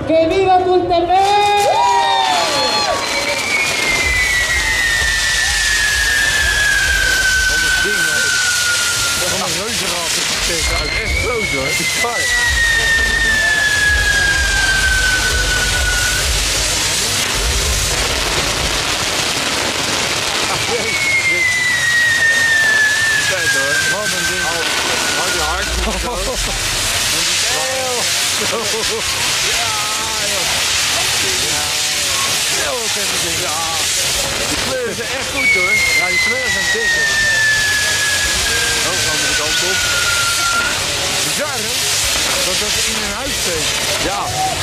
¡Que viva Tultepec! Het is echt groot hoor. Het is zwaar. Vet hoor. Wat een ding. Hou je hard. Ja, joh. Heel vet ding. Ja. Die kleuren zijn echt goed hoor. Ja, die kleuren zijn dik hoor. Oh, gaan we de kant op. Bizar hè? Dat dat in een huis steekt. Ja.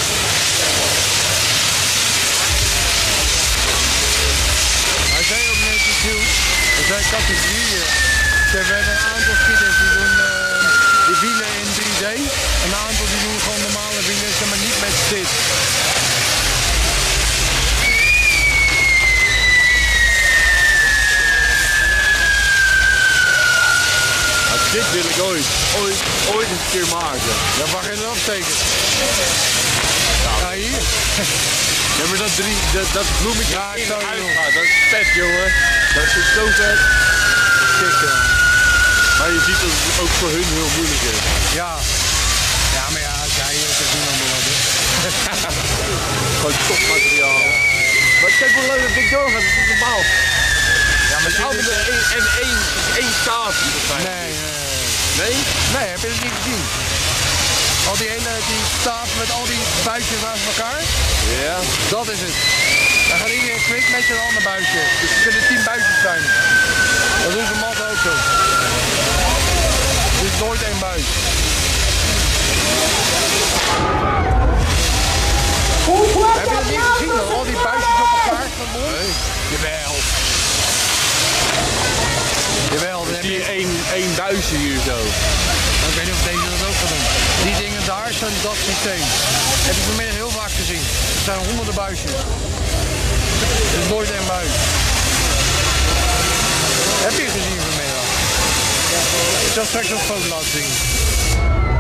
Hij zei ook net iets nieuws. Er zijn categorieën. Ze hebben een aantal skitters die doen die wielen in 3D. Een aantal die doen gewoon normale wielen, maar niet met dit. Dit wil ik ooit eens een keer maken. Ja, mag je erop steken? Ja, hier. Ja, maar dat bloemetje ja, in het huis gaat, dat is vet jongen. Dat is zo vet. Kijk dan. Maar je ziet dat het ook voor hun heel moeilijk is. Ja. Ja, maar ja, als jij het doen dan wel doen. Gewoon topmateriaal. Ja. Maar kijk hoe leuk dat ding doorgaat, dat is normaal. Ja, maar één staaf. Nee. Nee? Nee, heb je dat niet gezien? Al die staaf met al die buisjes naast elkaar? Ja. Dat is het. Dan gaat iedereen kwik met een ander buisje. Dus er kunnen 10 buisjes zijn. Dat doen ze matten ook zo. Het is nooit één buis. Heb je dat niet gezien? Dat al die buisjes op elkaar verbonden? Nee. Jawel. Jawel, dan heb je één buisje hier zo. Maar ik weet niet of deze dat ook gaat doen. Die dingen daar zijn dat systeem. Heb je vanmiddag heel vaak gezien. Er zijn honderden buisjes. Het is nooit één buis. Heb je gezien vanmiddag? Ik zal straks een foto laten zien.